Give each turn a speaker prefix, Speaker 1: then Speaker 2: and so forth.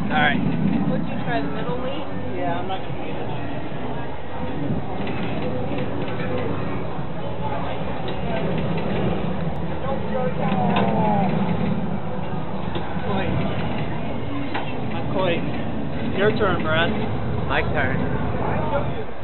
Speaker 1: Alright.
Speaker 2: Would you try the middle lead?
Speaker 1: Yeah, I'm not going to get it. Your turn, Brad.
Speaker 3: My turn.